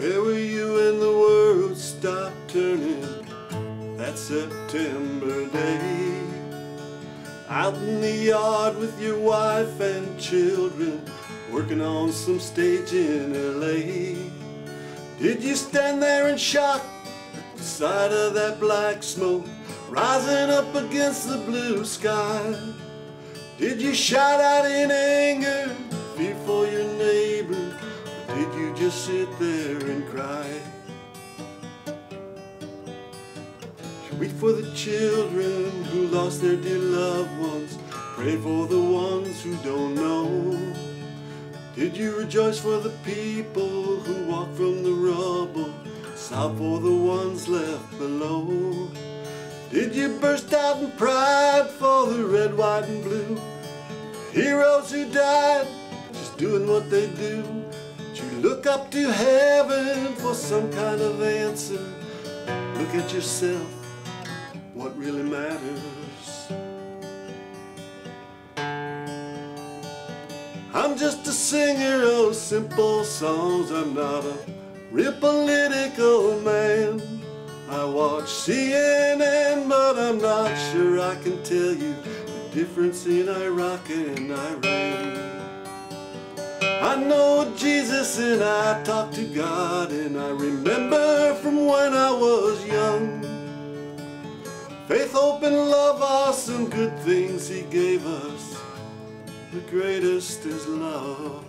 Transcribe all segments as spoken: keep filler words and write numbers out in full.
Where were you when the world stopped turning that September day? Out in the yard with your wife and children, working on some stage in L A. Did you stand there in shock at the sight of that black smoke rising up against the blue sky? Did you shout out in anger, fear for your neighbor, or did you just sit there and cry? Weep for the children who lost their dear loved ones, pray for the ones who don't know. Did you rejoice for the people who walk from the rubble, sob for the ones left below? Did you burst out in pride for the red, white, and blue heroes who died just doing what they do? Did you look up to heaven for some kind of answer? Look at yourself, what really matters. I'm just a singer of simple songs. I'm not a real political man. I watch C N N, but I'm not sure I can tell you the difference in Iraq and Iran. I know Jesus and I talk to God, and I remember from when I was young. Faith, hope, and love are some good things He gave us. The greatest is love.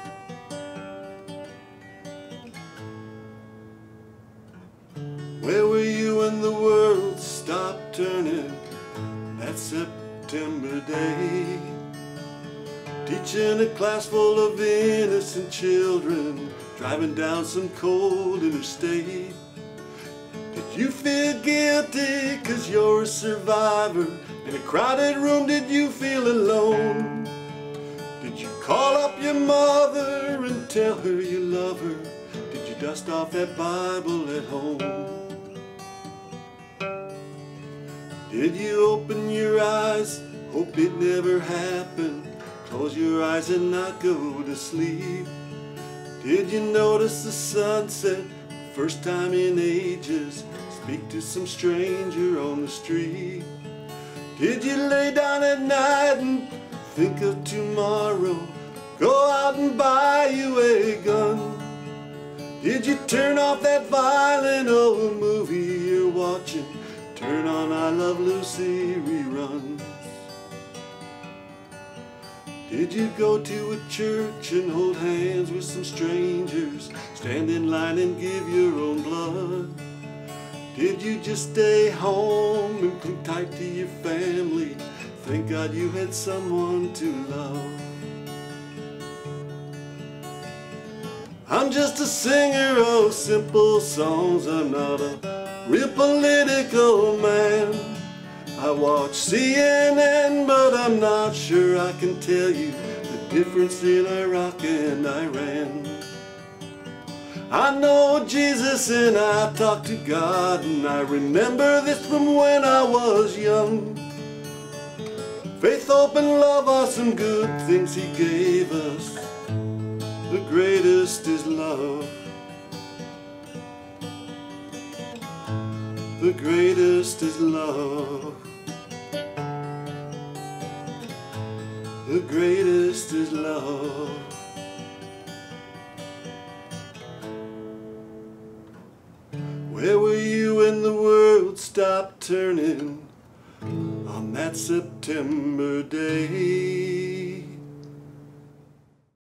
Where were you when the world stopped turning that September day? Teaching a class full of innocent children, driving down some cold interstate. Did you feel guilty 'cause you're a survivor? In a crowded room, did you feel alone? Did you call up your mother and tell her you love her? Did you dust off that Bible at home? Did you open your eyes, hope it never happened, close your eyes and not go to sleep? Did you notice the sunset, first time in ages, speak to some stranger on the street? Did you lay down at night and think of tomorrow, go out and buy you a gun? Did you turn off that violent old movie you're watching, turn on I Love Lucy reruns? Did you go to a church and hold hands with some strangers, stand in line and give your own blood? Did you just stay home and cling tight to your family, thank God you had someone to love? I'm just a singer of simple songs. I'm not a real political man. I watch C N N, but I'm not sure I can tell you the difference in Iraq and Iran. I know Jesus and I talk to God, and I remember this from when I was young. Faith, hope, and love are some good things He gave us. The greatest is love. The greatest is love. The greatest is love. Where were you when the world stopped turning on that September day?